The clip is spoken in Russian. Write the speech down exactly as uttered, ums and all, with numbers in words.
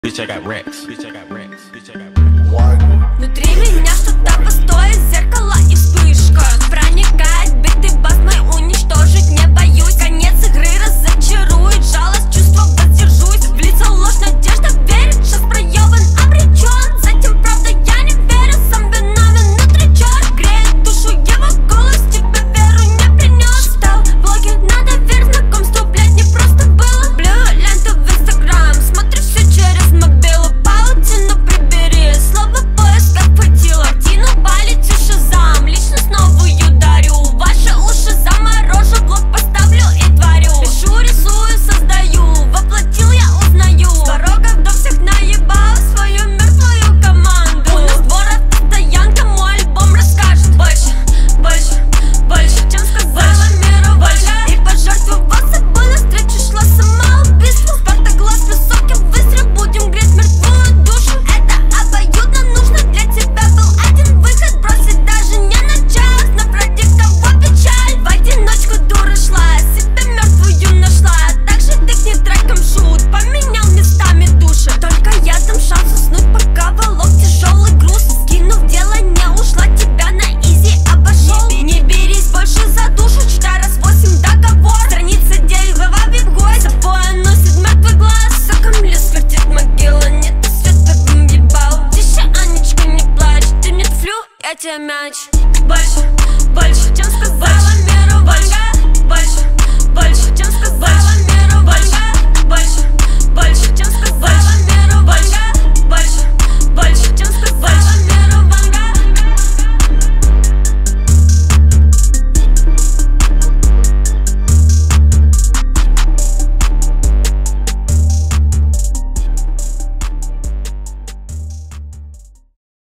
Bitch, I got racks. Bitch, I got racks. Bitch, I got racks. Внутри меня что-то пустое, зеркало и вспышка. Проникает битый бас мой, уничтожить не боюсь. Конец игры разочарует, жалость, чувства воздержусь. В лицо ложь, надежда верит, шанс проебан, обречен. Затем правда я не верю, сам виновен, внутри черт. Греет душу его голос, тебе веру не принес. Читал блоги, надо верь знакомству, блядь, не просто было. Блю ленту в инстаграм, смотрю все через мобилу. Паутину прибери, слово поиск как хватило. Картину палите шазам, личность новую дарю. Ваши уши заморожу, блок поставлю и творю. Пишу, рисую, создаю, воплотил я узнаю. С порогов до всех наебал свою мертвую команду. У нас двор автостоянка, мой альбом расскажет больше, больше, больше, чем сказала миру больше. И пожертвовал собой навстречу шла самоубийство. Спартак глаз высокий выстрел, будем греть мертвую душу. Это обоюдно нужно, для тебя был один выход. Бросить даже не на час, но ради кого печаль. В одиночку дура шла, себе мертвую нашла. Также тыкни треком шут, поменял местами души. Только я дам шанс уснуть, пока волок тяжелый груз. Скинув дело, не ушла, тебя на изи обошел. Не берись больше за душу, читай раз восемь договор. Страница девять, глава вип-гой, собой носит мертвый глаз. Соком лес вертит могила, нет света, бум ебал. Тише, Анечка, не плачь, ты мне флю, я тебе мяч.